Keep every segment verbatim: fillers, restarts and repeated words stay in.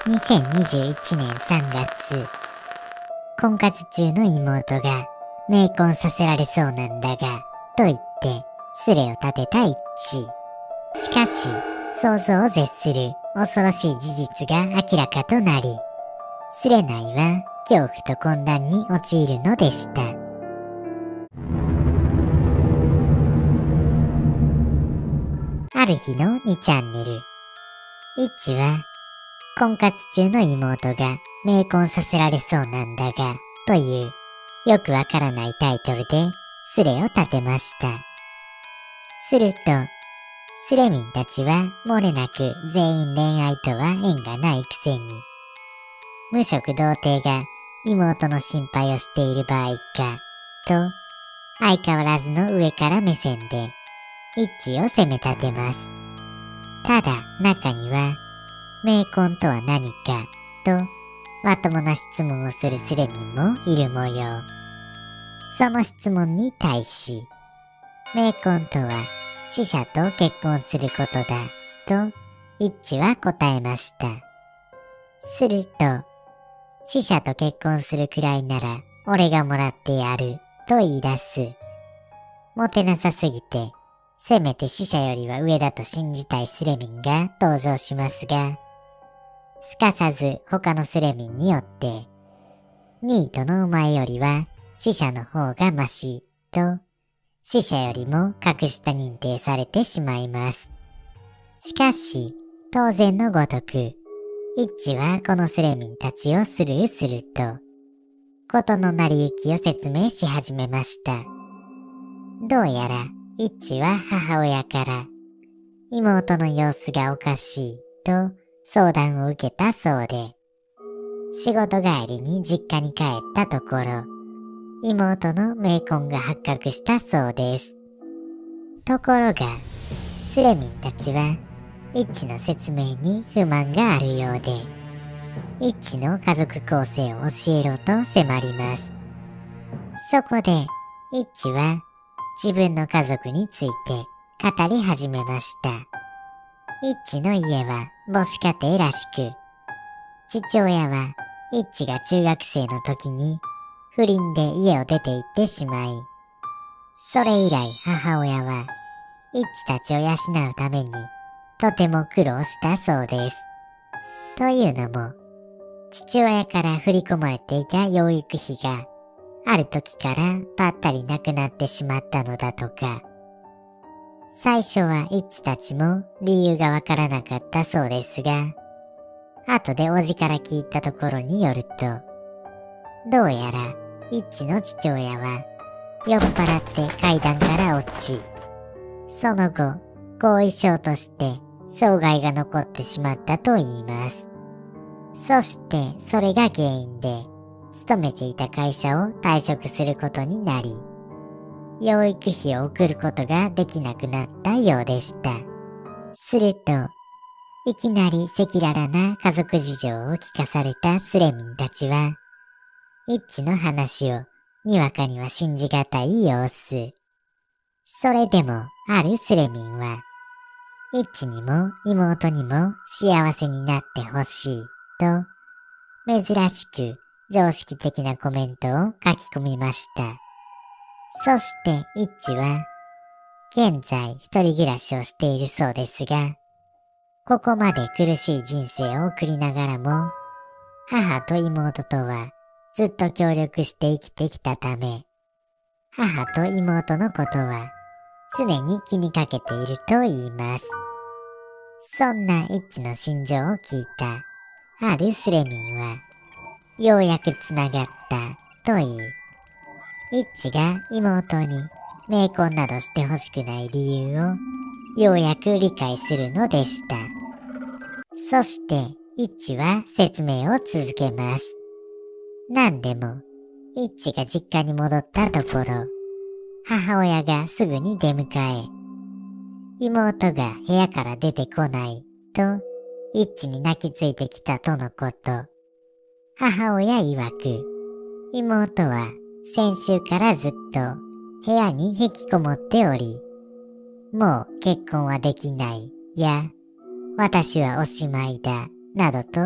にせんにじゅういちねんさんがつ、婚活中の妹が冥婚させられそうなんだが、と言ってスレを立てたイッチ。しかし、想像を絶する恐ろしい事実が明らかとなり、スレ内は恐怖と混乱に陥るのでした。ある日のにチャンネル。イッチは、婚活中の妹が冥婚させられそうなんだが、という、よくわからないタイトルでスレを立てました。すると、スレ民たちは漏れなく全員恋愛とは縁がないくせに、無職童貞が妹の心配をしている場合か、と、相変わらずの上から目線で、イッチを責め立てます。ただ、中には、冥婚とは何か、と、まともな質問をするスレ民もいる模様。その質問に対し、冥婚とは死者と結婚することだ、と、イッチは答えました。すると、死者と結婚するくらいなら、俺がもらってやる、と言い出す。モテなさすぎて、せめて死者よりは上だと信じたいスレ民が登場しますが、すかさず他のスレ民によって、ニートのお前よりは死者の方がマシ、と、死者よりも格下認定されてしまいます。しかし、当然のごとく、イッチはこのスレ民たちをスルーすると、事の成り行きを説明し始めました。どうやら、イッチは母親から、妹の様子がおかしい、と相談を受けたそうで、仕事帰りに実家に帰ったところ、妹の冥婚が発覚したそうです。ところが、スレ民たちは、イッチの説明に不満があるようで、イッチの家族構成を教えろと迫ります。そこで、イッチは自分の家族について語り始めました。イッチの家は母子家庭らしく、父親はイッチが中学生の時に不倫で家を出て行ってしまい、それ以来母親はイッチたちを養うためにとても苦労したそうです。というのも、父親から振り込まれていた養育費がある時からぱったりなくなってしまったのだとか、最初はイッチたちも理由がわからなかったそうですが、後でおじから聞いたところによると、どうやらイッチの父親は酔っ払って階段から落ち、その後後遺症として障害が残ってしまったといいます。そしてそれが原因で勤めていた会社を退職することになり、養育費を送ることができなくなったようでした。すると、いきなり赤裸々な家族事情を聞かされたスレ民たちは、イッチの話をにわかには信じがたい様子。それでもあるスレ民は、イッチにも妹にも幸せになってほしいと、珍しく常識的なコメントを書き込みました。そしてイッチは、現在一人暮らしをしているそうですが、ここまで苦しい人生を送りながらも、母と妹とはずっと協力して生きてきたため、母と妹のことは常に気にかけていると言います。そんなイッチの心情を聞いたあるスレ民は、ようやくつながったと言い、イッチが妹に冥婚などしてほしくない理由をようやく理解するのでした。そしてイッチは説明を続けます。なんでも、イッチが実家に戻ったところ、母親がすぐに出迎え、妹が部屋から出てこないと、イッチに泣きついてきたとのこと。母親曰く、妹は先週からずっと部屋に引きこもっており、もう結婚はできないや、私はおしまいだ、などと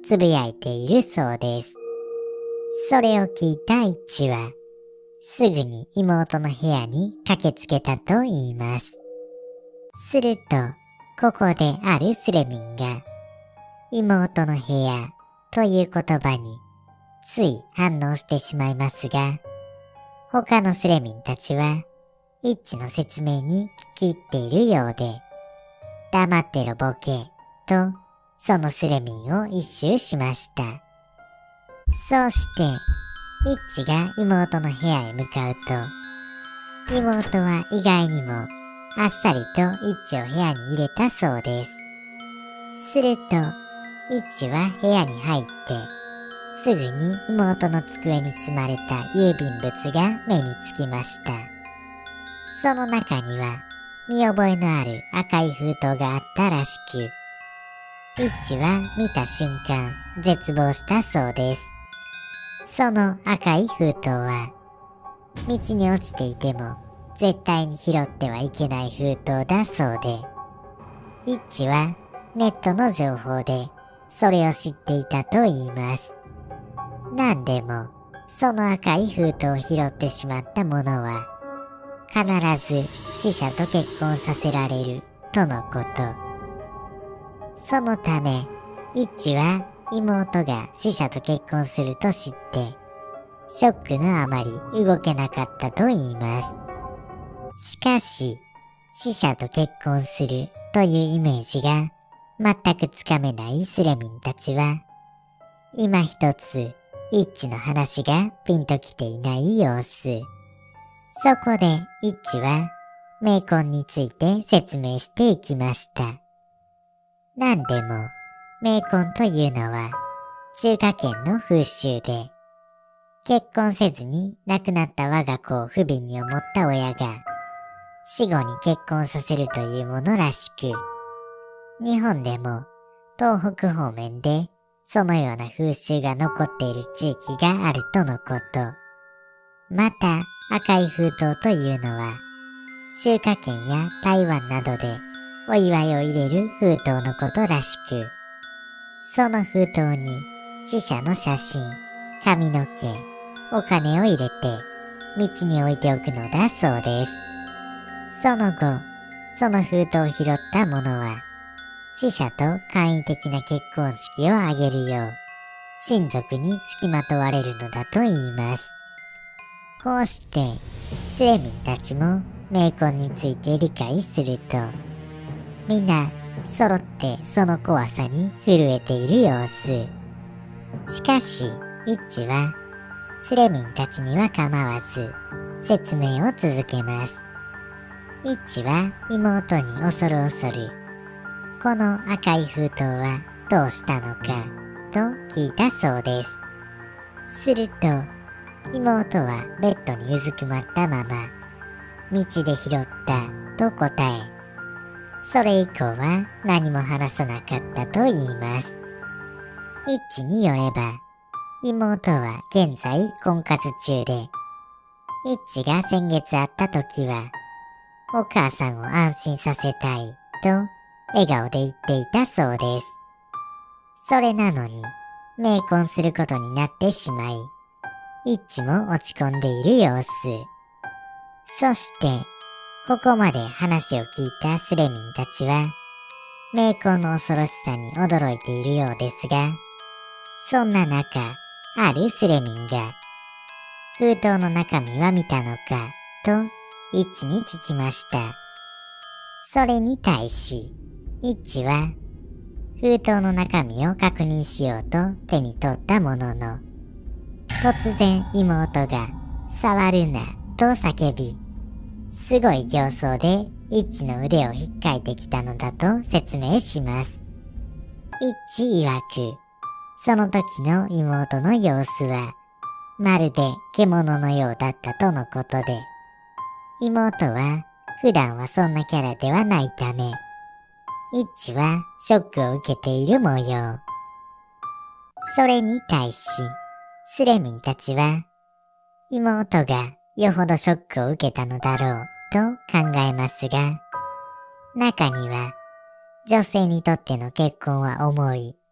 つぶやいているそうです。それを聞いたイッチは、すぐに妹の部屋に駆けつけたと言います。すると、ここであるスレミンが、妹の部屋という言葉につい反応してしまいますが、他のスレミンたちは、イッチの説明に聞き入っているようで、黙ってろボケ、と、そのスレミンを一周しました。そうして、イッチが妹の部屋へ向かうと、妹は意外にもあっさりとイッチを部屋に入れたそうです。すると、イッチは部屋に入って、すぐに妹の机に積まれた郵便物が目につきました。その中には見覚えのある赤い封筒があったらしく、イッチは見た瞬間絶望したそうです。その赤い封筒は、道に落ちていても絶対に拾ってはいけない封筒だそうで、イッチはネットの情報でそれを知っていたと言います。なんでも、その赤い封筒を拾ってしまった者は、必ず死者と結婚させられるとのこと。そのため、イッチは妹が死者と結婚すると知って、ショックのあまり動けなかったと言います。しかし、死者と結婚するというイメージが全くつかめないスレミンたちは、今一つイッチの話がピンときていない様子。そこでイッチは冥婚について説明していきました。なんでも、冥婚というのは中華圏の風習で、結婚せずに亡くなった我が子を不憫に思った親が死後に結婚させるというものらしく、日本でも東北方面でそのような風習が残っている地域があるとのこと。また赤い封筒というのは中華圏や台湾などでお祝いを入れる封筒のことらしく、その封筒に死者の写真、髪の毛、お金を入れて道に置いておくのだそうです。その後、その封筒を拾った者は死者と簡易的な結婚式を挙げるよう親族に付きまとわれるのだと言います。こうしてスレミンたちも冥婚について理解すると、みんな揃ってその怖さに震えている様子。しかしイッチはスレミンたちには構わず説明を続けます。イッチは妹に恐る恐る、この赤い封筒はどうしたのかと聞いたそうです。すると妹はベッドにうずくまったまま、道で拾ったと答え、それ以降は何も話さなかったと言います。イッチによれば、妹は現在婚活中で、イッチが先月会った時は、お母さんを安心させたいと笑顔で言っていたそうです。それなのに、冥婚することになってしまい、イッチも落ち込んでいる様子。そして、ここまで話を聞いたスレミンたちは、冥婚の恐ろしさに驚いているようですが、そんな中、あるスレミンが、封筒の中身は見たのか、と、イッチに聞きました。それに対し、イッチは、封筒の中身を確認しようと手に取ったものの、突然妹が、触るな、と叫び、すごい形相でイッチの腕を引っかいてきたのだと説明します。イッチ曰く、その時の妹の様子は、まるで獣のようだったとのことで、妹は普段はそんなキャラではないため、イッチはショックを受けている模様。それに対し、スレミンたちは、妹がよほどショックを受けたのだろうと考えますが、中には女性にとっての結婚は重い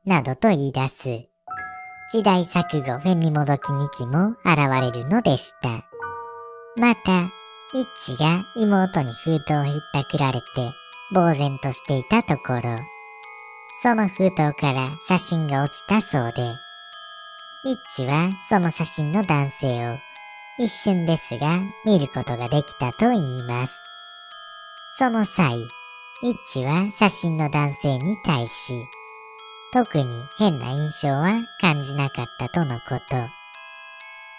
などと言い出す。時代錯誤フェミもどき日記も現れるのでした。また、イッチが妹に封筒をひったくられて呆然としていたところ、その封筒から写真が落ちたそうで、イッチはその写真の男性を一瞬ですが見ることができたと言います。その際、イッチは写真の男性に対し、特に変な印象は感じなかったとのこと。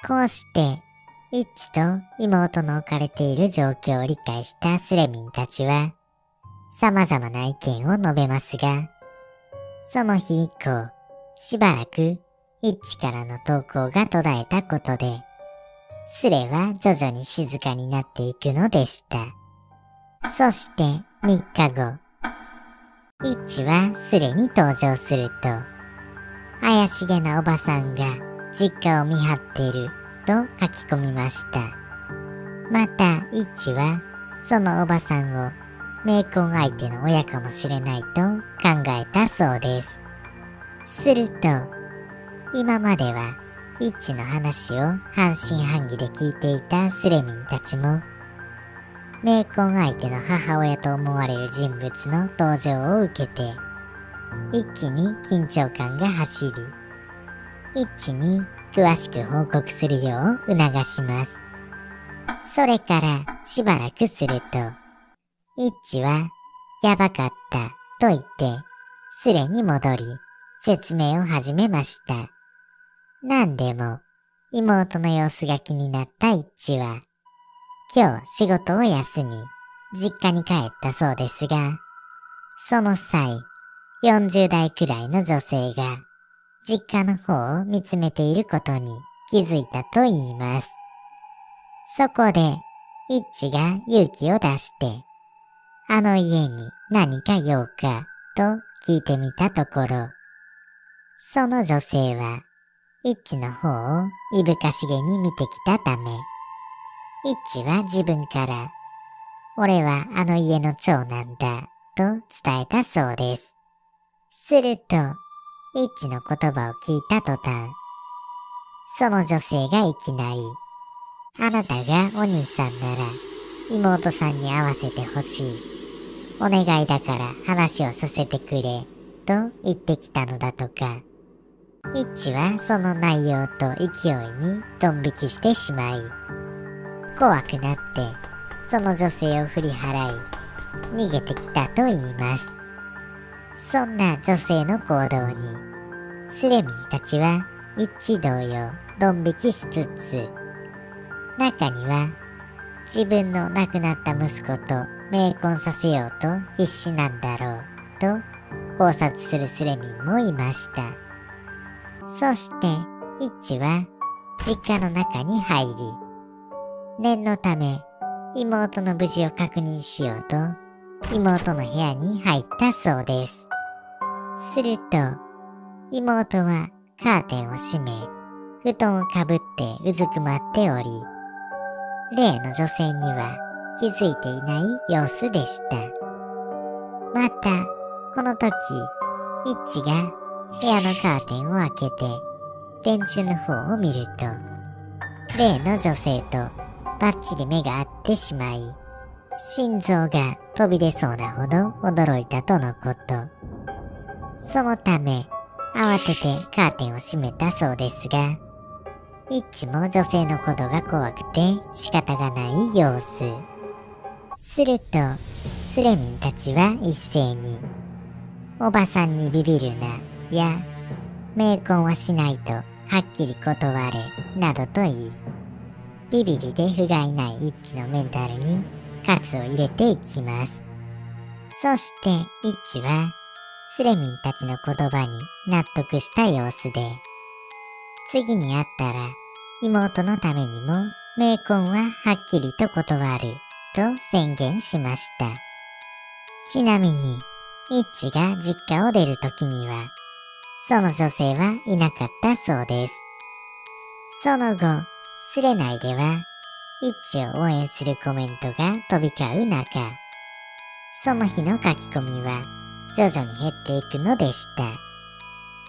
こうして、イッチと妹の置かれている状況を理解したスレミンたちは、様々な意見を述べますが、その日以降、しばらくイッチからの投稿が途絶えたことで、スレは徐々に静かになっていくのでした。そしてみっかご、イッチはスレに登場すると、怪しげなおばさんが実家を見張っていると書き込みました。またイッチはそのおばさんを冥婚相手の親かもしれないと考えたそうです。すると、今まではイッチの話を半信半疑で聞いていたスレミンたちも、冥婚相手の母親と思われる人物の登場を受けて、一気に緊張感が走り、イッチに詳しく報告するよう促します。それからしばらくすると、イッチはやばかったと言って、スレに戻り、説明を始めました。なんでも、妹の様子が気になったイッチは、今日仕事を休み、実家に帰ったそうですが、その際、よんじゅうだいくらいの女性が、実家の方を見つめていることに気づいたと言います。そこで、イッチが勇気を出して、あの家に何か用かと聞いてみたところ、その女性は、イッチの方をいぶかしげに見てきたため、イッチは自分から、俺はあの家の長男だ、と伝えたそうです。すると、イッチの言葉を聞いた途端、その女性がいきなり、あなたがお兄さんなら、妹さんに会わせてほしい。お願いだから話をさせてくれ、と言ってきたのだとか、イッチはその内容と勢いにドン引きしてしまい、怖くなってその女性を振り払い、逃げてきたと言います。そんな女性の行動に、スレミンたちは一致同様ドン引きしつつ、中には自分の亡くなった息子と冥婚させようと必死なんだろうと考察するスレミンもいました。そしてイッチは実家の中に入り、念のため妹の無事を確認しようと妹の部屋に入ったそうです。すると妹はカーテンを閉め、布団をかぶってうずくまっており、例の女性には気づいていない様子でした。またこの時イッチが部屋のカーテンを開けて電柱の方を見ると、例の女性とバッチリ目が合ってしまい、心臓が飛び出そうなほど驚いたとのこと。そのため慌ててカーテンを閉めたそうですが、イッチも女性のことが怖くて仕方がない様子。するとスレミンたちは一斉に、おばさんにビビるなや冥婚はしないとはっきり断れなどと言い、ビビリで不甲斐ないイッチのメンタルに喝を入れていきます。そしてイッチはスレミンたちの言葉に納得した様子で、次に会ったら妹のためにも冥婚ははっきりと断ると宣言しました。ちなみにイッチが実家を出る時にはその女性はいなかったそうです。その後スレ内ではイッチを応援するコメントが飛び交う中、その日の書き込みは徐々に減っていくのでした。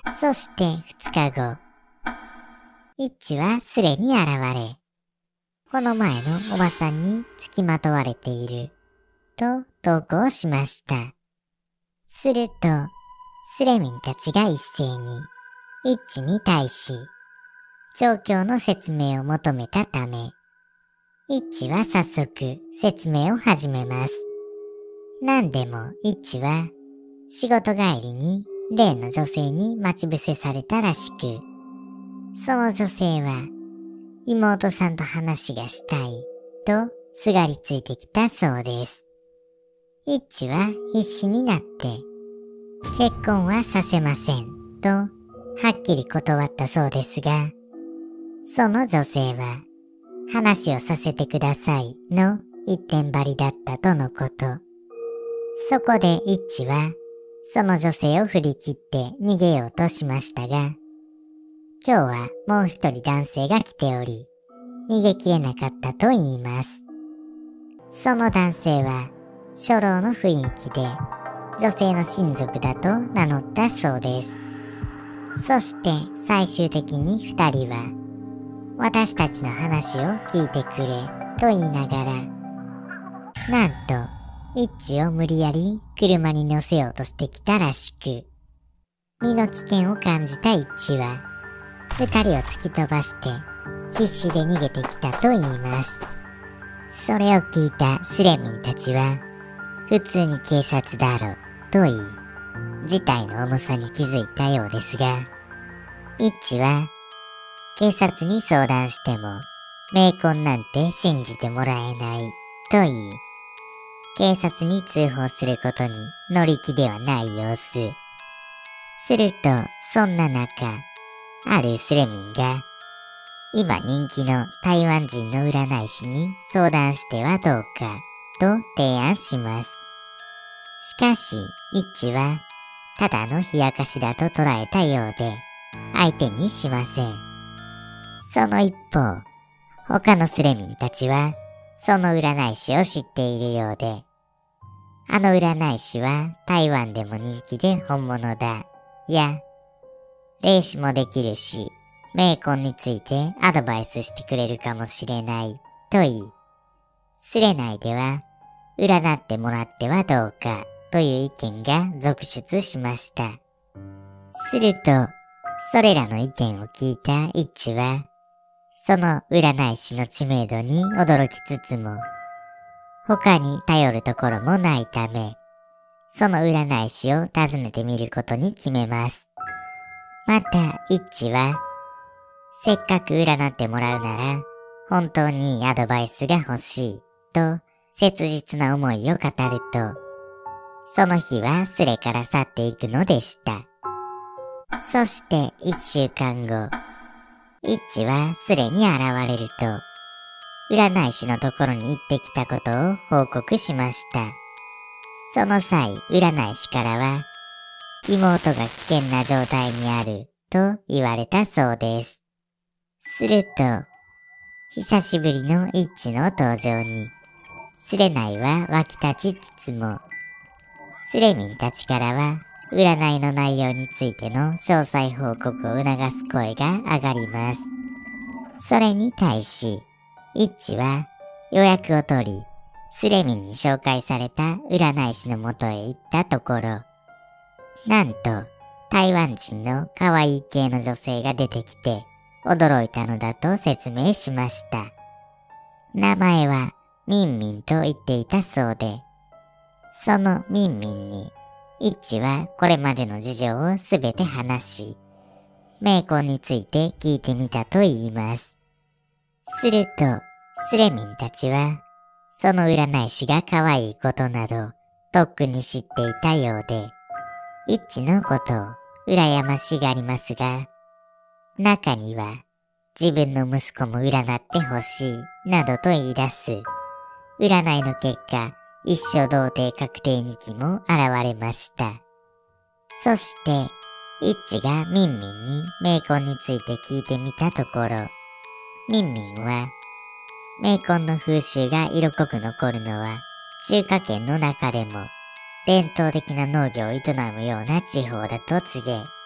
そして二日後、一致はスレに現れ、この前のおばさんに付きまとわれている、と投稿しました。すると、スレミンたちが一斉に、一致に対し、状況の説明を求めたため、一致は早速説明を始めます。なんでも一致は仕事帰りに例の女性に待ち伏せされたらしく、その女性は妹さんと話がしたいとすがりついてきたそうです。一致は必死になって結婚はさせませんとはっきり断ったそうですが、その女性は話をさせてくださいの一点張りだったとのこと。そこで一致はその女性を振り切って逃げようとしましたが、今日はもう一人男性が来ており、逃げきれなかったと言います。その男性は初老の雰囲気で女性の親族だと名乗ったそうです。そして最終的に二人は私たちの話を聞いてくれと言いながら、なんと一致を無理やり車に乗せようとしてきたらしく、身の危険を感じた一致は二人を突き飛ばして必死で逃げてきたと言います。それを聞いたスレミンたちは普通に警察だろと言い、事態の重さに気づいたようですが、一致は警察に相談しても冥婚なんて信じてもらえないと言い、警察に通報することに乗り気ではない様子。するとそんな中、あるスレミンが今人気の台湾人の占い師に相談してはどうかと提案します。しかし一致はただの冷やかしだと捉えたようで相手にしません。その一方、他のスレミンたちはその占い師を知っているようで、あの占い師は台湾でも人気で本物だ、や、霊視もできるし、冥婚についてアドバイスしてくれるかもしれないと言い、スレ内では占ってもらってはどうかという意見が続出しました。すると、それらの意見を聞いた一致は、その占い師の知名度に驚きつつも、他に頼るところもないため、その占い師を訪ねてみることに決めます。また、一致は、せっかく占ってもらうなら、本当にいいアドバイスが欲しい、と切実な思いを語ると、その日はスレから去っていくのでした。そして一週間後、一致はスレに現れると、占い師のところに行ってきたことを報告しました。その際、占い師からは、妹が危険な状態にあると言われたそうです。すると、久しぶりの一致の登場に、スレ内は沸き立ちつつも、スレミンたちからは、占いの内容についての詳細報告を促す声が上がります。それに対し、一致は予約を取り、スレミンに紹介された占い師のもとへ行ったところ、なんと台湾人の可愛い系の女性が出てきて驚いたのだと説明しました。名前はミンミンと言っていたそうで、そのミンミンに一致はこれまでの事情をすべて話し、冥婚について聞いてみたと言います。すると、スレミンたちは、その占い師が可愛いことなど、とっくに知っていたようで、一致のことを羨ましがりますが、中には、自分の息子も占ってほしい、などと言い出す。占いの結果、一生童貞確定日記も現れました。そして、一致がミンミンに冥婚について聞いてみたところ、ミンミンは、冥婚の風習が色濃く残るのは、中華圏の中でも、伝統的な農業を営むような地方だと告げ、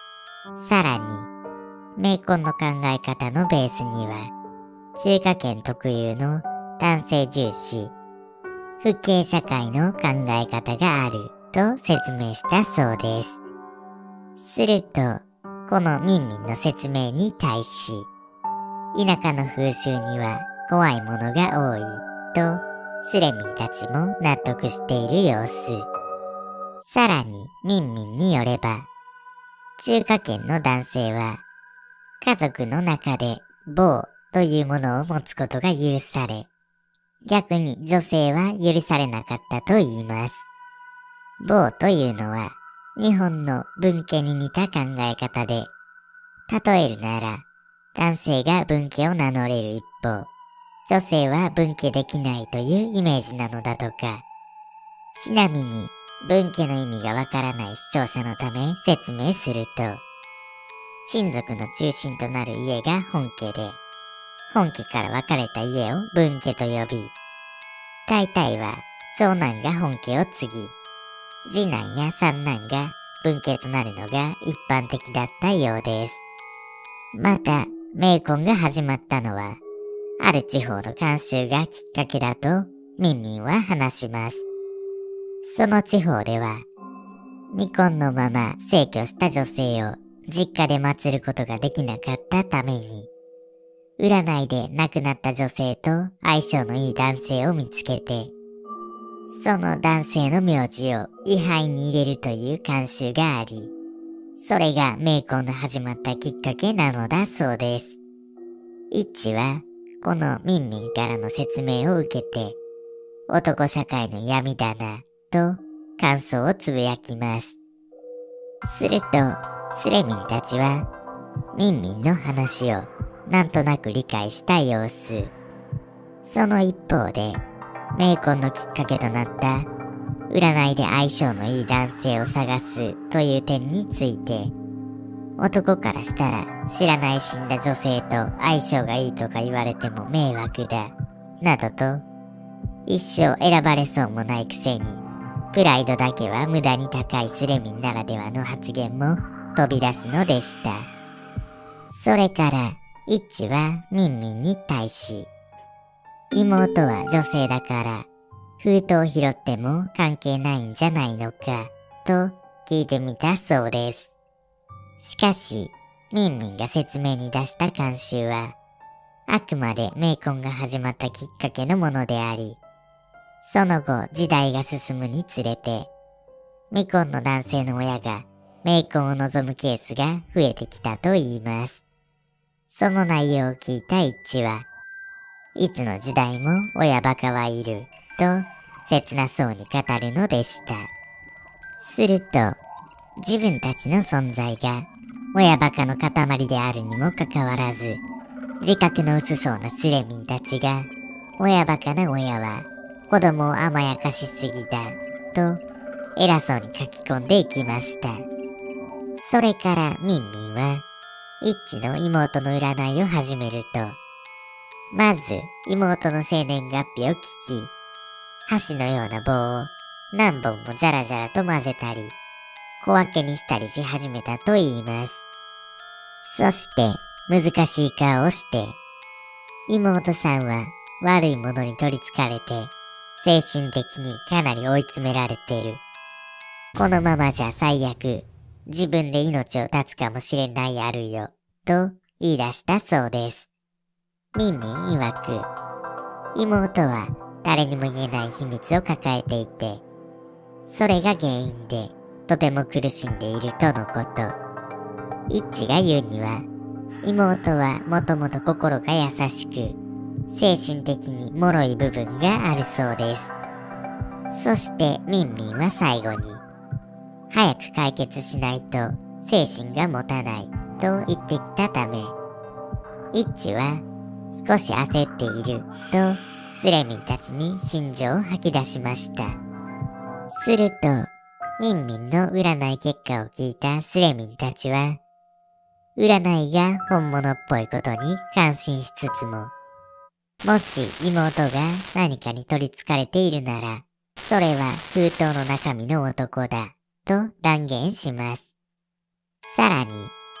さらに、冥婚の考え方のベースには、中華圏特有の男性重視、父系社会の考え方があると説明したそうです。すると、このミンミンの説明に対し、田舎の風習には怖いものが多いとスレミンたちも納得している様子。さらにミンミンによれば、中華圏の男性は家族の中で坊というものを持つことが許され、逆に女性は許されなかったと言います。坊というのは日本の分家に似た考え方で、例えるなら男性が分家を名乗れる一方、女性は分家できないというイメージなのだとか。ちなみに分家の意味がわからない視聴者のため説明すると、親族の中心となる家が本家で、本家から分かれた家を分家と呼び、大体は長男が本家を継ぎ、次男や三男が分家となるのが一般的だったようです。また、冥婚が始まったのは、ある地方の慣習がきっかけだとミンミンは話します。その地方では、未婚のまま逝去した女性を実家で祀ることができなかったために、占いで亡くなった女性と相性のいい男性を見つけて、その男性の名字を位牌に入れるという慣習があり、それが冥婚の始まったきっかけなのだそうです。一致はこのミンミンからの説明を受けて、男社会の闇だなと感想をつぶやきます。するとスレミンたちはミンミンの話をなんとなく理解した様子。その一方で冥婚のきっかけとなった占いで相性のいい男性を探すという点について、男からしたら知らない死んだ女性と相性がいいとか言われても迷惑だなどと、一生選ばれそうもないくせにプライドだけは無駄に高いスレミンならではの発言も飛び出すのでした。それから一致はミンミンに対し、妹は女性だから封筒を拾っても関係ないんじゃないのかと聞いてみたそうです。しかしミンミンが説明に出した慣習はあくまで冥婚が始まったきっかけのものであり、その後時代が進むにつれて未婚の男性の親が冥婚を望むケースが増えてきたといいます。その内容を聞いた一致はいつの時代も親バカはいると切なそうに語るのでした。すると自分たちの存在が親バカの塊であるにもかかわらず、自覚の薄そうなスレミンたちが親バカな親は子供を甘やかしすぎだと偉そうに書き込んでいきました。それからミンミンは一致の妹の占いを始めると、まず妹の生年月日を聞き、箸のような棒を何本もじゃらじゃらと混ぜたり小分けにしたりし始めたと言います。そして難しい顔をして、妹さんは悪いものに取りつかれて精神的にかなり追い詰められてる。このままじゃ最悪自分で命を絶つかもしれないあるよと言い出したそうです。ミンミン曰く、妹は誰にも言えない秘密を抱えていて、それが原因でとても苦しんでいるとのこと。一致が言うには、妹はもともと心が優しく、精神的に脆い部分があるそうです。そしてミンミンは最後に、早く解決しないと精神が持たないと言ってきたため、一致は少し焦っているとスレミンたちに心情を吐き出しました。するとミンミンの占い結果を聞いたスレミンたちは、占いが本物っぽいことに感心しつつも、もし妹が何かに取りつかれているなら、それは封筒の中身の男だと断言します。さらに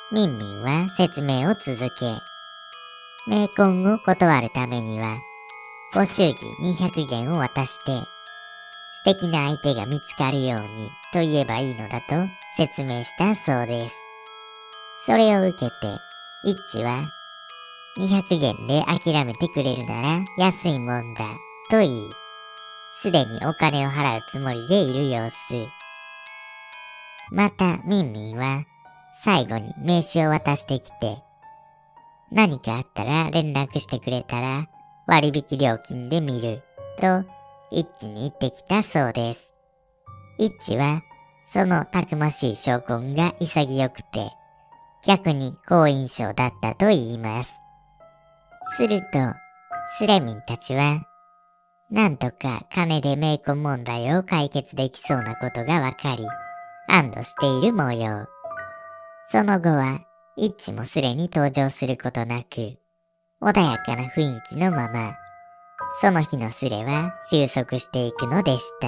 ミンミンは説明を続け、冥婚を断るためには、ご祝儀にひゃくげんを渡して、素敵な相手が見つかるようにと言えばいいのだと説明したそうです。それを受けて、イッチは、にひゃくげんで諦めてくれるなら安いもんだと言い、すでにお金を払うつもりでいる様子。またミンミンは最後に名刺を渡してきて、何かあったら連絡してくれたら割引料金で見るとイッチに言ってきたそうです。イッチはそのたくましい証拠が潔くて逆に好印象だったと言います。するとスレミンたちはなんとか金で冥婚問題を解決できそうなことがわかり安堵している模様。その後はイッチもスレに登場することなく穏やかな雰囲気のままその日のスレは収束していくのでした。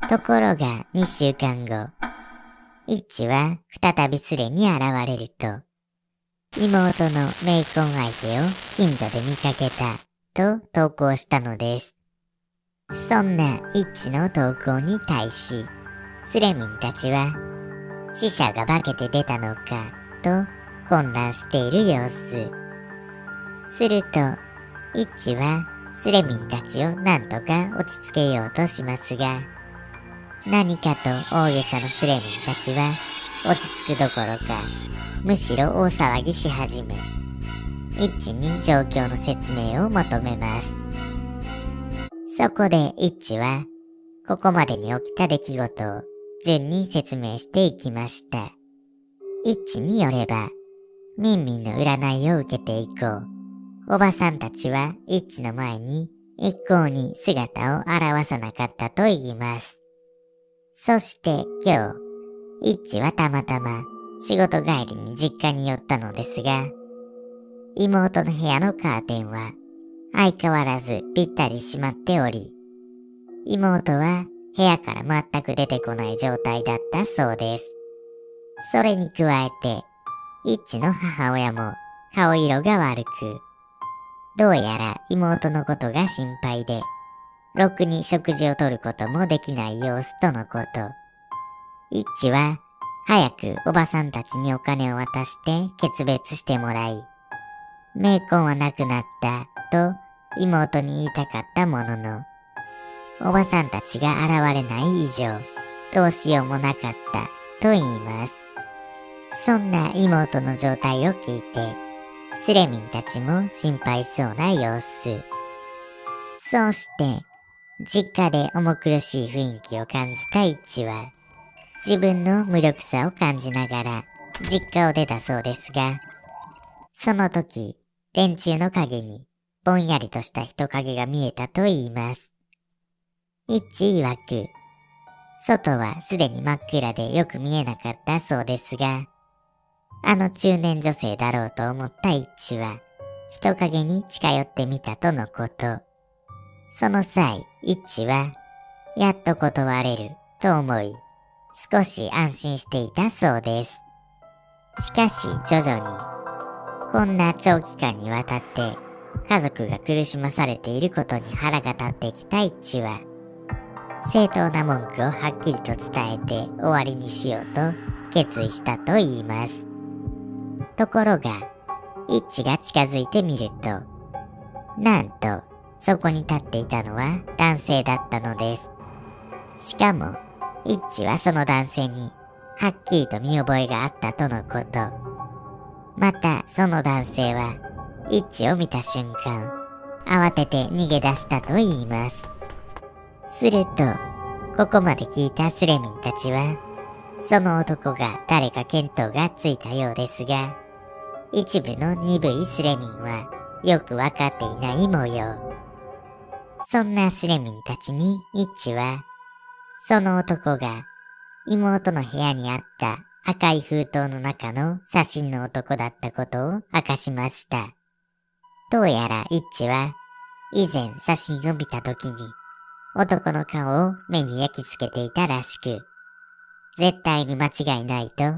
ところがにしゅうかんご、イッチは再びスレに現れると妹の冥婚相手を近所で見かけたと投稿したのです。そんなイッチの投稿に対しスレミンたちは死者が化けて出たのかと混乱している様子。するとイッチはスレミンたちをなんとか落ち着けようとしますが、何かと大げさなスレミンたちは落ち着くどころかむしろ大騒ぎし始め、イッチに状況の説明を求めます。そこでイッチはここまでに起きた出来事を順に説明していきました。イッチによれば、ミンミンの占いを受けて以降、おばさんたちはイッチの前に一向に姿を現さなかったと言います。そして今日、イッチはたまたま仕事帰りに実家に寄ったのですが、妹の部屋のカーテンは相変わらずぴったり閉まっており、妹は部屋から全く出てこない状態だったそうです。それに加えて、イッチの母親も顔色が悪く、どうやら妹のことが心配で、ろくに食事をとることもできない様子とのこと。イッチは早くおばさんたちにお金を渡して決別してもらい、冥婚はなくなったと妹に言いたかったものの、おばさんたちが現れない以上、どうしようもなかったと言います。そんな妹の状態を聞いて、スレミンたちも心配そうな様子。そうして、実家で重苦しい雰囲気を感じたイッチは、自分の無力さを感じながら実家を出たそうですが、その時、電柱の影にぼんやりとした人影が見えたと言います。イッチ曰く、外はすでに真っ暗でよく見えなかったそうですが、あの中年女性だろうと思ったイッチは、人影に近寄ってみたとのこと。その際、イッチは、やっと断れると思い、少し安心していたそうです。しかし徐々に、こんな長期間にわたって家族が苦しまされていることに腹が立ってきたイッチは、正当な文句をはっきりと伝えて終わりにしようと決意したと言います。ところが、イッチが近づいてみると、なんとそこに立っていたのは男性だったのです。しかも、イッチはその男性にはっきりと見覚えがあったとのこと。またその男性は、イッチを見た瞬間、慌てて逃げ出したと言います。すると、ここまで聞いたスレミンたちは、その男が誰か見当がついたようですが、一部の鈍いスレミンはよくわかっていない模様。そんなスレミンたちにイッチは、その男が妹の部屋にあった赤い封筒の中の写真の男だったことを明かしました。どうやらイッチは以前写真を見た時に男の顔を目に焼き付けていたらしく、絶対に間違いないと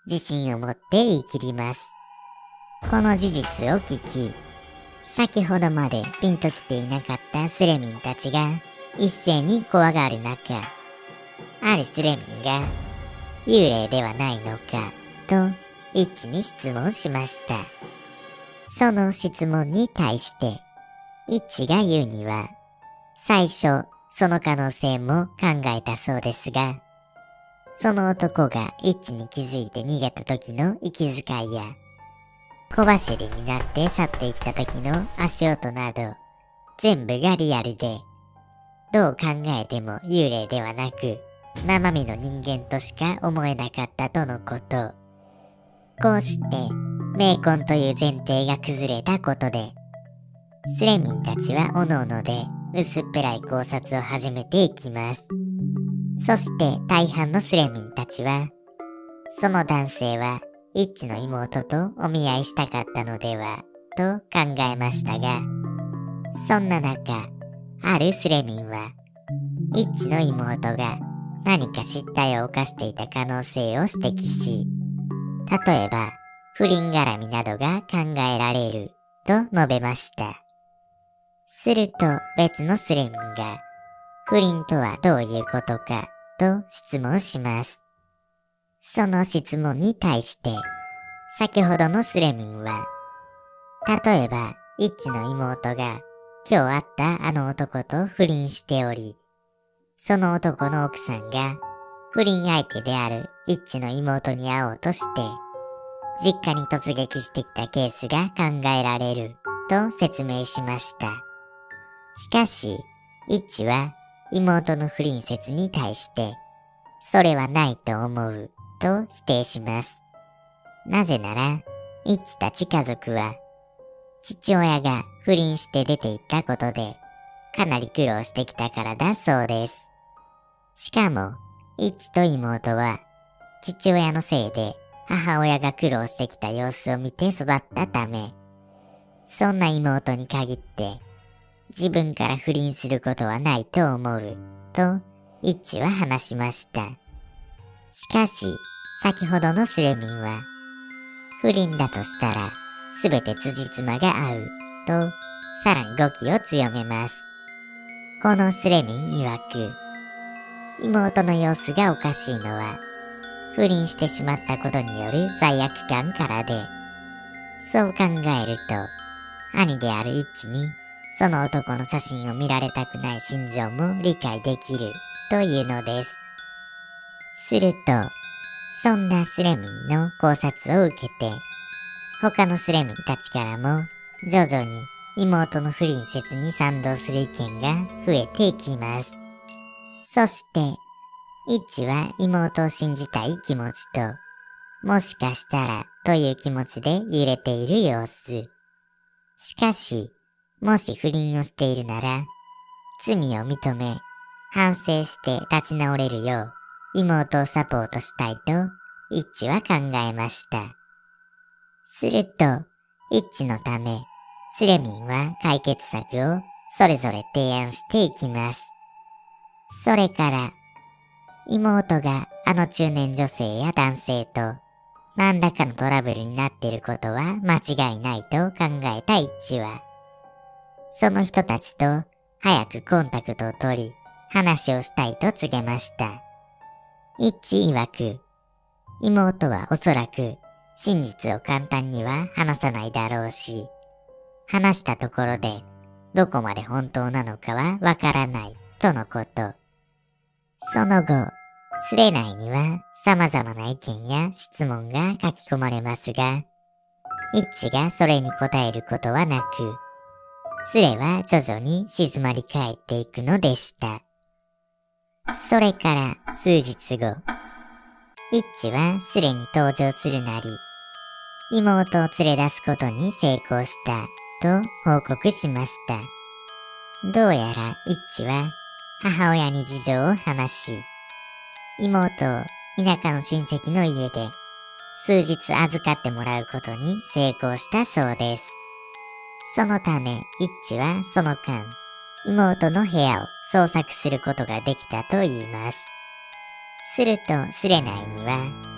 自信を持って言い切ります。この事実を聞き、先ほどまでピンときていなかったスレミンたちが一斉に怖がる中、あるスレミンが幽霊ではないのかとイッチに質問しました。その質問に対してイッチが言うには、最初その可能性も考えたそうですが、その男がイッチに気づいて逃げた時の息遣いや、小走りになって去っていった時の足音など、全部がリアルで、どう考えても幽霊ではなく、生身の人間としか思えなかったとのこと。こうして、冥婚という前提が崩れたことで、スレミンたちはおのおので薄っぺらい考察を始めていきます。そして大半のスレミンたちは、その男性はイッチの妹とお見合いしたかったのでは、と考えましたが、そんな中、あるスレミンは、イッチの妹が何か失態を犯していた可能性を指摘し、例えば不倫絡みなどが考えられると述べました。すると別のスレミンが、不倫とはどういうことかと質問します。その質問に対して、先ほどのスレミンは、例えばイッチの妹が今日会ったあの男と不倫しており、その男の奥さんが不倫相手であるイッチの妹に会おうとして、実家に突撃してきたケースが考えられると説明しました。しかし、イッチは妹の不倫説に対して、それはないと思うと否定します。なぜなら、イッチたち家族は、父親が不倫して出て行ったことで、かなり苦労してきたからだそうです。しかも、イッチと妹は、父親のせいで母親が苦労してきた様子を見て育ったため、そんな妹に限って、自分から不倫することはないと思う、と、イッチは話しました。しかし、先ほどのスレミンは、不倫だとしたら、すべて辻褄が合う、と、さらに語気を強めます。このスレミン曰く、妹の様子がおかしいのは、不倫してしまったことによる罪悪感からで、そう考えると、兄であるイッチに、その男の写真を見られたくない心情も理解できる、というのです。すると、そんなスレミンの考察を受けて、他のスレミンたちからも徐々に妹の不倫説に賛同する意見が増えていきます。そして、イッチは妹を信じたい気持ちと、もしかしたらという気持ちで揺れている様子。しかし、もし不倫をしているなら、罪を認め、反省して立ち直れるよう、妹をサポートしたいと、イッチは考えました。すると、イッチのため、スレミンは解決策をそれぞれ提案していきます。それから、妹があの中年女性や男性と何らかのトラブルになっていることは間違いないと考えたイッチは、その人たちと早くコンタクトを取り、話をしたいと告げました。イッチ曰く、妹はおそらく真実を簡単には話さないだろうし、話したところでどこまで本当なのかはわからないとのこと。その後、スレ内には様々な意見や質問が書き込まれますが、イッチがそれに答えることはなく、スレは徐々に静まり返っていくのでした。それから数日後、イッチはスレに登場するなり、妹を連れ出すことに成功したと報告しました。どうやらイッチは母親に事情を話し、妹を田舎の親戚の家で数日預かってもらうことに成功したそうです。そのためイッチはその間、妹の部屋を捜索することができたと言います。するとスレ内には、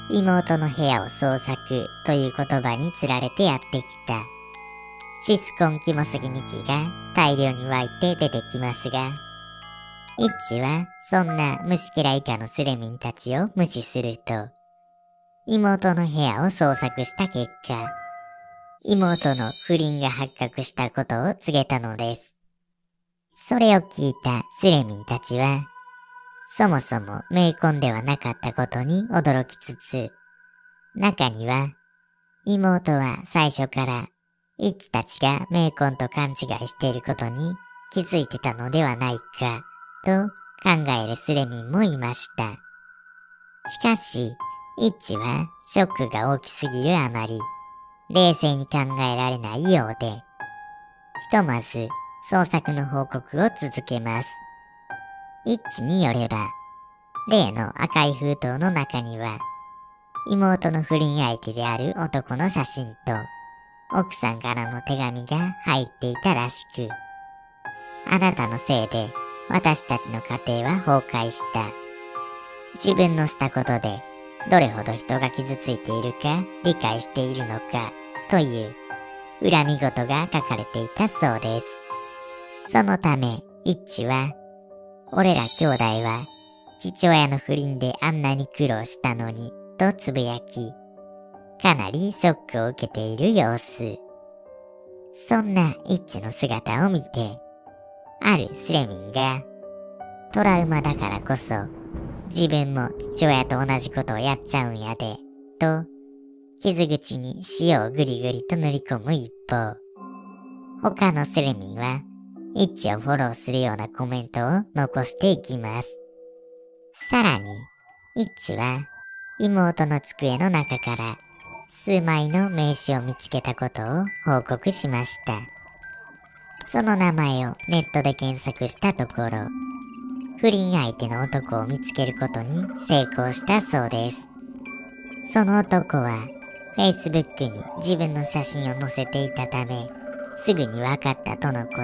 妹の部屋を捜索という言葉につられてやってきた。シスコンキモスギニキが大量に湧いて出てきますが、イッチはそんな虫けら以下のスレミンたちを無視すると、妹の部屋を捜索した結果、妹の不倫が発覚したことを告げたのです。それを聞いたスレミンたちは、そもそも冥婚ではなかったことに驚きつつ、中には、妹は最初からイッチたちが冥婚と勘違いしていることに気づいてたのではないか、と考えるスレミンもいました。しかし、イッチはショックが大きすぎるあまり、冷静に考えられないようで、ひとまず捜索の報告を続けます。イッチによれば、例の赤い封筒の中には、妹の不倫相手である男の写真と、奥さんからの手紙が入っていたらしく、あなたのせいで私たちの家庭は崩壊した。自分のしたことでどれほど人が傷ついているか理解しているのかという恨み事が書かれていたそうです。そのため、イッチは、俺ら兄弟は父親の不倫であんなに苦労したのに、とつぶやき、かなりショックを受けている様子。そんなイッチの姿を見て、あるスレミンが、トラウマだからこそ、自分も父親と同じことをやっちゃうんやで、と、傷口に塩をぐりぐりと塗り込む一方、他のスレミンは、イッチをフォローするようなコメントを残していきます。さらに、イッチは、妹の机の中から、数枚の名刺を見つけたことを報告しました。その名前をネットで検索したところ、不倫相手の男を見つけることに成功したそうです。その男は、Facebook に自分の写真を載せていたため、すぐに分かったとのこと。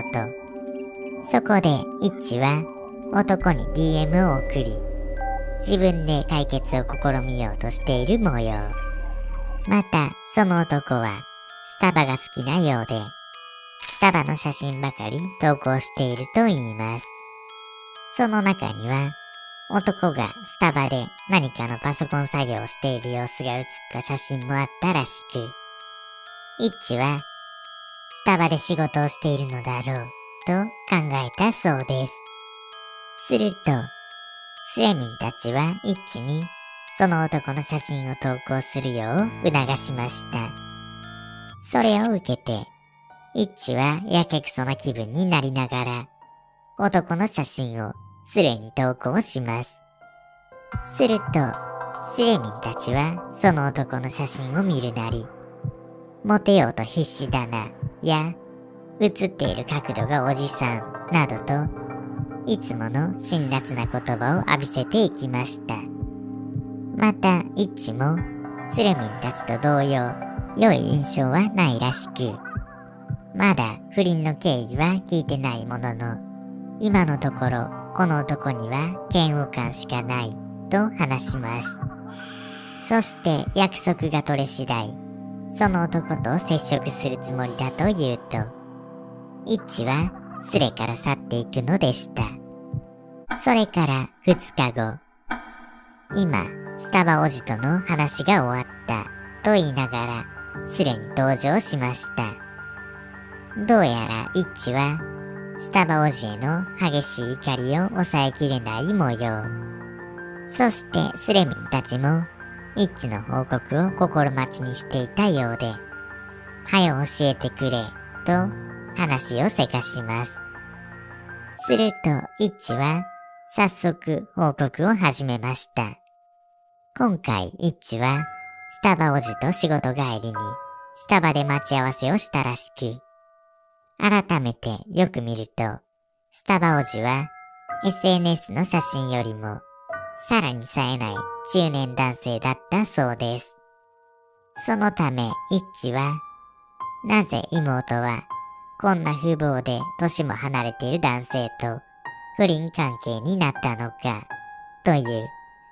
そこで、イッチは男に ディーエム を送り、自分で解決を試みようとしている模様。また、その男は、スタバが好きなようで、スタバの写真ばかり投稿していると言います。その中には、男がスタバで何かのパソコン作業をしている様子が写った写真もあったらしく、イッチは、スタバで仕事をしているのだろう、と考えたそうです。すると、スレミンたちはイッチにその男の写真を投稿するよう促しました。それを受けて、イッチはやけくそな気分になりながら、男の写真をスレに投稿します。すると、スレミンたちはその男の写真を見るなり、モテようと必死だな、や、写っている角度がおじさん、などと、いつもの辛辣な言葉を浴びせていきました。また、イッチも、スレミンたちと同様、良い印象はないらしく、まだ不倫の経緯は聞いてないものの、今のところ、この男には嫌悪感しかない、と話します。そして約束が取れ次第、その男と接触するつもりだと言うと、イッチはスレから去っていくのでした。それからふつかご、今、スタバおじとの話が終わったと言いながらスレに登場しました。どうやらイッチはスタバおじへの激しい怒りを抑えきれない模様。そしてスレミンたちもイッチの報告を心待ちにしていたようで、はよ教えてくれと話をせかします。するとイッチは早速報告を始めました。今回イッチはスタバおじと仕事帰りにスタバで待ち合わせをしたらしく、改めてよく見るとスタバおじは エスエヌエス の写真よりもさらに冴えない中年男性だったそうです。そのためイッチは、なぜ妹はこんな風貌で年も離れている男性と不倫関係になったのかという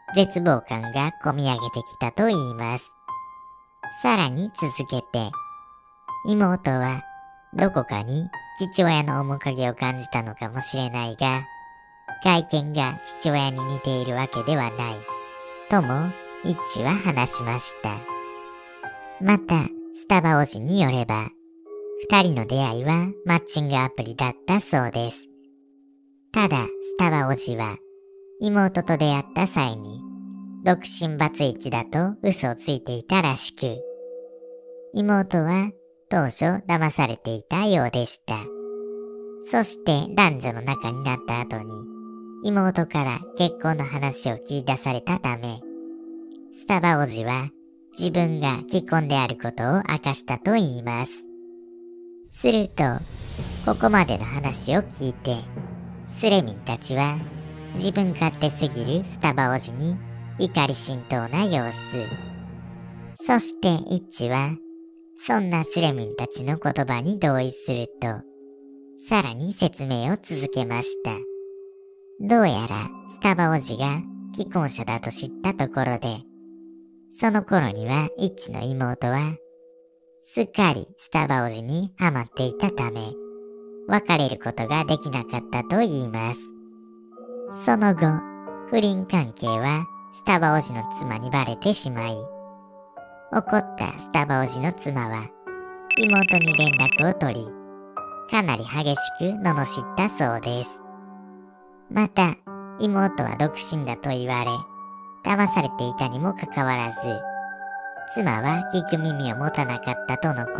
絶望感がこみ上げてきたと言います。さらに続けて、妹はどこかに父親の面影を感じたのかもしれないが、外見が父親に似ているわけではない、ともイッチは話しました。また、スタバおじによれば、二人の出会いはマッチングアプリだったそうです。ただ、スタバおじは、妹と出会った際に、独身バツイチだと嘘をついていたらしく、妹は当初騙されていたようでした。そして男女の仲になった後に、妹から結婚の話を切り出されたため、スタバおじは自分が既婚であることを明かしたと言います。すると、ここまでの話を聞いて、スレミンたちは自分勝手すぎるスタバおじに怒り心頭な様子。そしてイッチは、そんなスレミンたちの言葉に同意すると、さらに説明を続けました。どうやらスタバおじが既婚者だと知ったところで、その頃にはイッチの妹は、すっかりスタバおじにハマっていたため、別れることができなかったと言います。その後、不倫関係はスタバおじの妻にバレてしまい、怒ったスタバおじの妻は妹に連絡を取り、かなり激しく罵ったそうです。また、妹は独身だと言われ、騙されていたにもかかわらず、妻は聞く耳を持たなかったとのこと。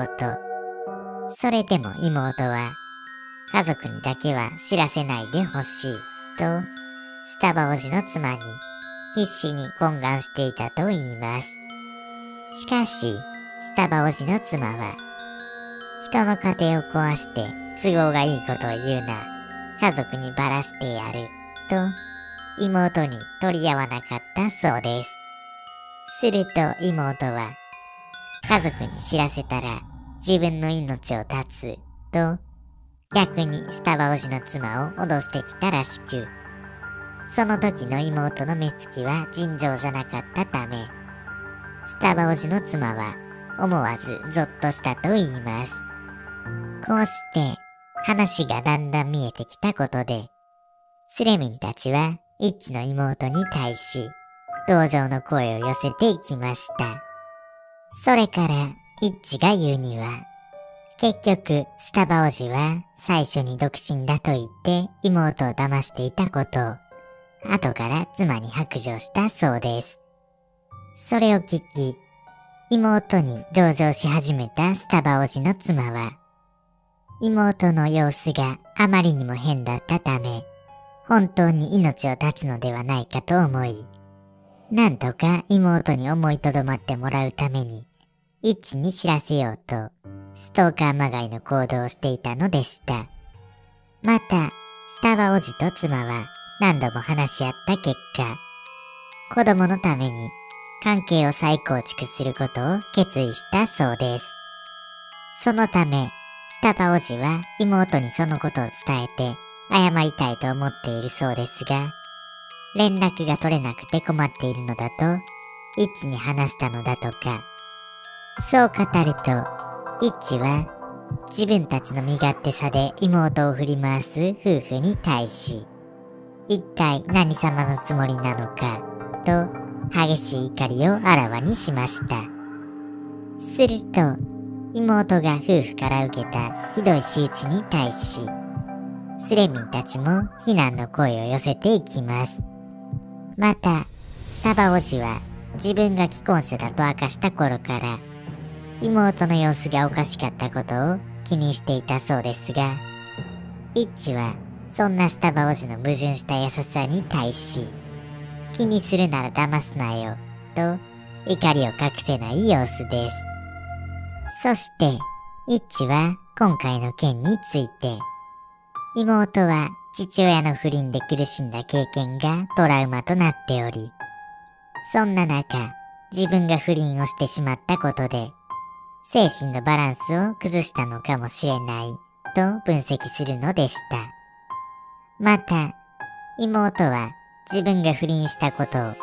それでも妹は、家族にだけは知らせないでほしい、と、スタバおじの妻に必死に懇願していたと言います。しかし、スタバおじの妻は、人の家庭を壊して都合がいいことを言うな、家族にばらしてやる、と妹に取り合わなかったそうです。すると妹は、家族に知らせたら自分の命を絶つ、と逆にスタバおじの妻を脅してきたらしく、その時の妹の目つきは尋常じゃなかったため、スタバおじの妻は思わずゾッとしたと言います。こうして話がだんだん見えてきたことで、スレミンたちはイッチの妹に対し同情の声を寄せていきました。それからイッチが言うには、結局スタバおじは最初に独身だと言って妹を騙していたことを後から妻に白状したそうです。それを聞き、妹に同情し始めたスタバおじの妻は、妹の様子があまりにも変だったため、本当に命を絶つのではないかと思い、なんとか妹に思いとどまってもらうために、イッチに知らせようと、ストーカーまがいの行動をしていたのでした。また、スタバおじと妻は何度も話し合った結果、子供のために関係を再構築することを決意したそうです。そのため、スタバおじは妹にそのことを伝えて謝りたいと思っているそうですが、連絡が取れなくて困っているのだと、イッチに話したのだとか。そう語ると、イッチは自分たちの身勝手さで妹を振り回す夫婦に対し、一体何様のつもりなのか、と激しい怒りをあらわにしました。すると、妹が夫婦から受けたひどい仕打ちに対し、スレミンたちも非難の声を寄せていきます。また、スタバおじは自分が既婚者だと明かした頃から、妹の様子がおかしかったことを気にしていたそうですが、イッチはそんなスタバおじの矛盾した優しさに対し、気にするなら騙すなよ、と怒りを隠せない様子です。そして、イッチは今回の件について、妹は父親の不倫で苦しんだ経験がトラウマとなっており、そんな中、自分が不倫をしてしまったことで、精神のバランスを崩したのかもしれないと分析するのでした。また、妹は自分が不倫したことを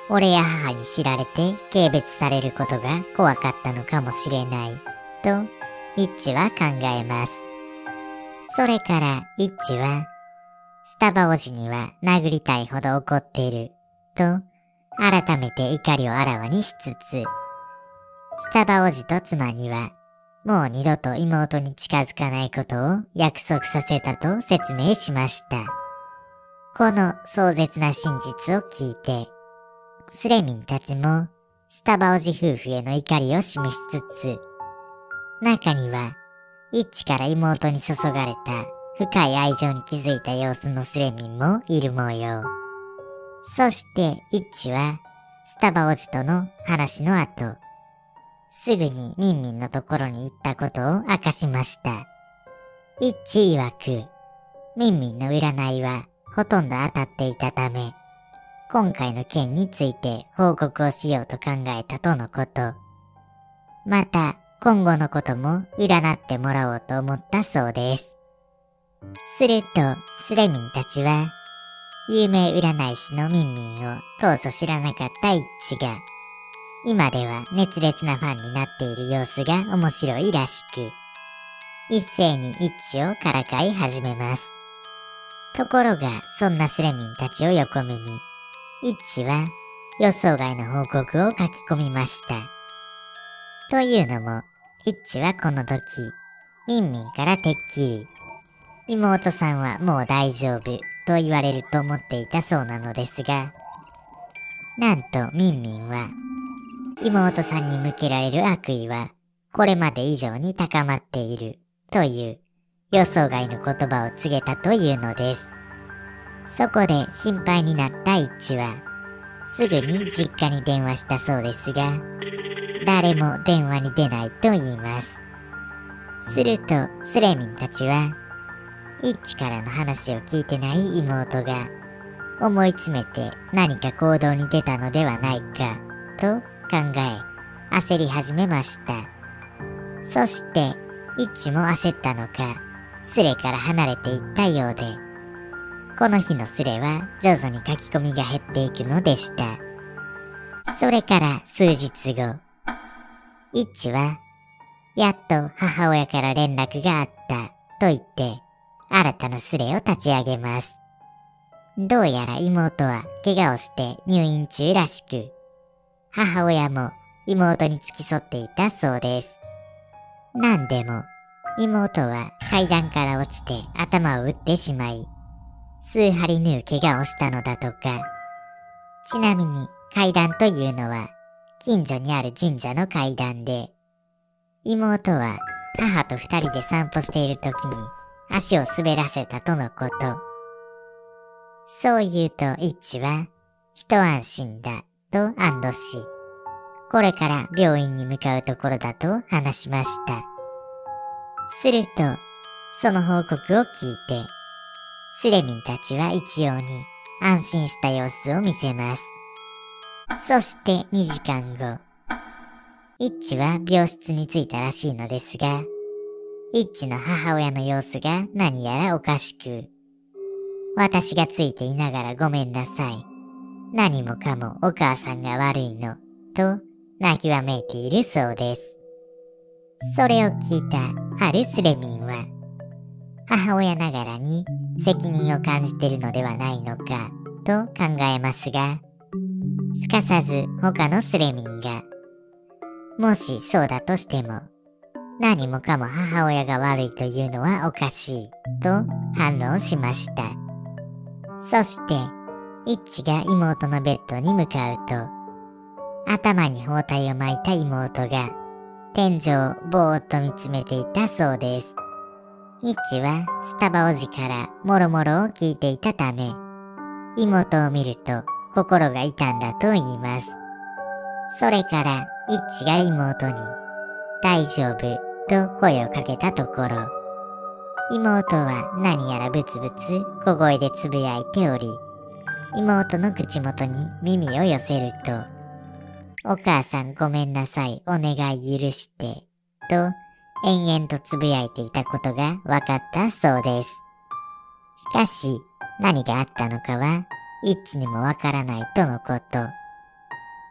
俺や母に知られて軽蔑されることが怖かったのかもしれない、とイッチは考えます。それからイッチは、スタバおじには殴りたいほど怒ってる、と改めて怒りをあらわにしつつ、スタバおじと妻には、もう二度と妹に近づかないことを約束させたと説明しました。この壮絶な真実を聞いて、スレミンたちもスタバおじ夫婦への怒りを示しつつ、中にはイッチから妹に注がれた深い愛情に気づいた様子のスレミンもいる模様。そしてイッチはスタバおじとの話の後、すぐにミンミンのところに行ったことを明かしました。イッチ曰く、ミンミンの占いはほとんど当たっていたため、今回の件について報告をしようと考えたとのこと。また、今後のことも占ってもらおうと思ったそうです。すると、スレミンたちは、有名占い師のミンミンを当初知らなかったイッチが、今では熱烈なファンになっている様子が面白いらしく、一斉にイッチをからかい始めます。ところが、そんなスレミンたちを横目に、イッチは予想外の報告を書き込みました。というのも、イッチはこの時、ミンミンからてっきり、妹さんはもう大丈夫と言われると思っていたそうなのですが、なんとミンミンは、妹さんに向けられる悪意は、これまで以上に高まっている、という予想外の言葉を告げたというのです。そこで心配になったイッチは、すぐに実家に電話したそうですが、誰も電話に出ないと言います。すると、スレミンたちは、イッチからの話を聞いてない妹が、思い詰めて何か行動に出たのではないか、と考え、焦り始めました。そして、イッチも焦ったのか、スレから離れていったようで、この日のスレは徐々に書き込みが減っていくのでした。それから数日後、イッチは、やっと母親から連絡があったと言って、新たなスレを立ち上げます。どうやら妹は怪我をして入院中らしく、母親も妹に付き添っていたそうです。なんでも、妹は階段から落ちて頭を打ってしまい、数針縫う怪我をしたのだとか。ちなみに階段というのは近所にある神社の階段で、妹は母と二人で散歩している時に足を滑らせたとのこと。そう言うとイッチは一安心だと安堵し、これから病院に向かうところだと話しました。すると、その報告を聞いて、スレミンたちは一様に安心した様子を見せます。そしてにじかんご、イッチは病室に着いたらしいのですが、イッチの母親の様子が何やらおかしく、私がついていながらごめんなさい。何もかもお母さんが悪いの、と泣きわめいているそうです。それを聞いたあるスレミンは、母親ながらに責任を感じているのではないのか、と考えますが、すかさず他のスレミンが、もしそうだとしても、何もかも母親が悪いというのはおかしい、と反論しました。そして、イッチが妹のベッドに向かうと、頭に包帯を巻いた妹が、天井をぼーっと見つめていたそうです。イッチはスタバおじからもろもろを聞いていたため、妹を見ると心が痛んだと言います。それからイッチが妹に大丈夫と声をかけたところ、妹は何やらブツブツ小声でつぶやいており、妹の口元に耳を寄せると、お母さんごめんなさい、お願い許して、と延々とつぶやいていたことが分かったそうです。しかし、何があったのかは、イッチにもわからないとのこと。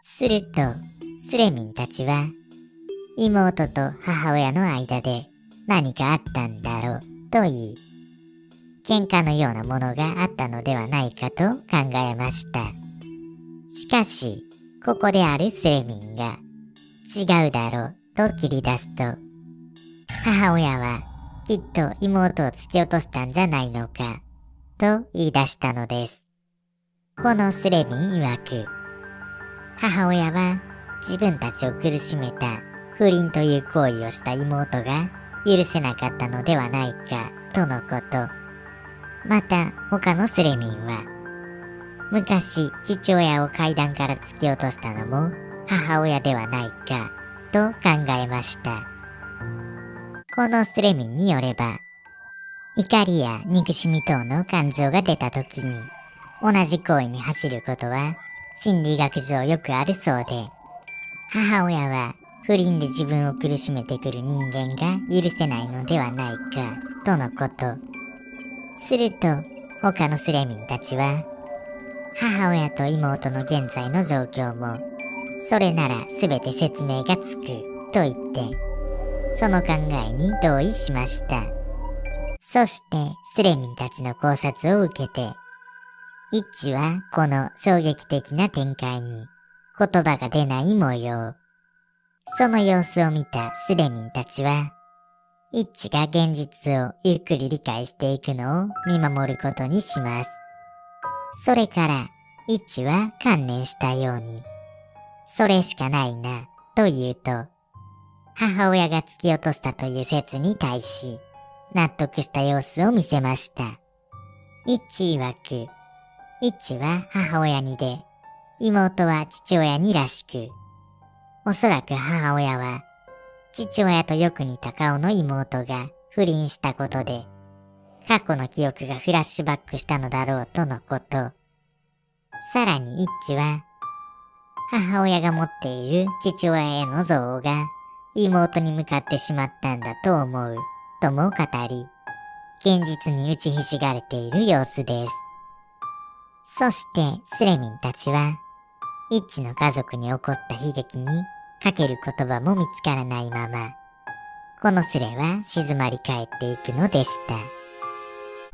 すると、スレミンたちは、妹と母親の間で何かあったんだろうと言い、喧嘩のようなものがあったのではないかと考えました。しかし、ここであるスレミンが、違うだろうと切り出すと、母親はきっと妹を突き落としたんじゃないのか、と言い出したのです。このスレミン曰く、母親は自分たちを苦しめた不倫という行為をした妹が許せなかったのではないか、とのこと。また他のスレミンは、昔父親を階段から突き落としたのも母親ではないか、と考えました。このスレミンによれば、怒りや憎しみ等の感情が出た時に、同じ行為に走ることは心理学上よくあるそうで、母親は不倫で自分を苦しめてくる人間が許せないのではないか、とのこと。すると、他のスレミンたちは、母親と妹の現在の状況も、それなら全て説明がつく、と言って、その考えに同意しました。そして、スレミンたちの考察を受けて、イッチはこの衝撃的な展開に言葉が出ない模様。その様子を見たスレミンたちは、イッチが現実をゆっくり理解していくのを見守ることにします。それから、イッチは観念したように、それしかないな、と言うと、母親が突き落としたという説に対し、納得した様子を見せました。イッチ曰く、イッチは母親にで、妹は父親にらしく、おそらく母親は、父親とよく似た顔の妹が不倫したことで、過去の記憶がフラッシュバックしたのだろうとのこと。さらにイッチは、母親が持っている父親への憎悪が妹に向かってしまったんだと思う、とも語り、現実に打ちひしがれている様子です。そしてスレミンたちは、イッチの家族に起こった悲劇にかける言葉も見つからないまま、このスレは静まり返っていくのでした。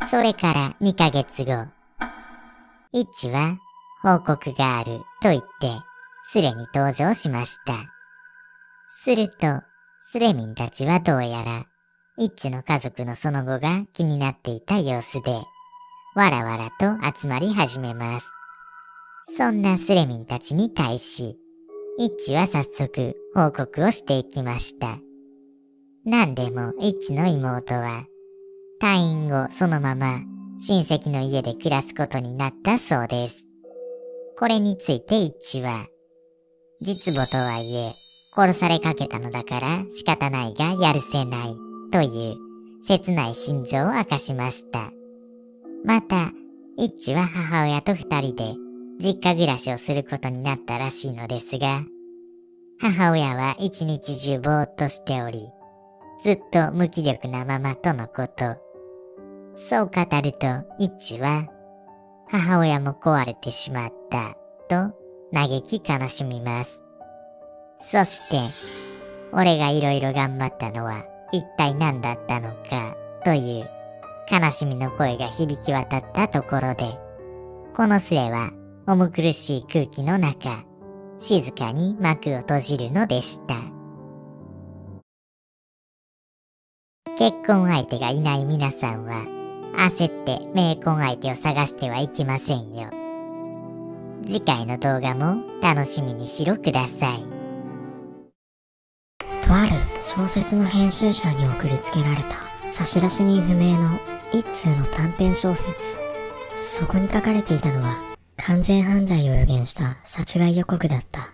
それからにかげつご、イッチは報告があると言ってスレに登場しました。すると、スレミンたちはどうやら、イッチの家族のその後が気になっていた様子で、わらわらと集まり始めます。そんなスレミンたちに対し、イッチは早速報告をしていきました。なんでもイッチの妹は、退院後そのまま親戚の家で暮らすことになったそうです。これについてイッチは、実母とはいえ、殺されかけたのだから仕方ないがやるせないという切ない心情を明かしました。また、イッチは母親と二人で実家暮らしをすることになったらしいのですが、母親は一日中ぼーっとしており、ずっと無気力なままとのこと。そう語るとイッチは、母親も壊れてしまったと嘆き悲しみます。そして、俺がいろいろ頑張ったのは一体何だったのかという悲しみの声が響き渡ったところで、このスレは重苦しい空気の中、静かに幕を閉じるのでした。結婚相手がいない皆さんは、焦って冥婚相手を探してはいけませんよ。次回の動画も楽しみにしろください。 とある小説の編集者に送りつけられた差出人不明の一通の短編小説。そこに書かれていたのは完全犯罪を予言した殺害予告だった。